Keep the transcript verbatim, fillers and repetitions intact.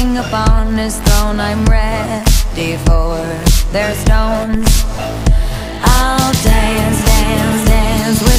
king upon his throne. I'm ready for their stones.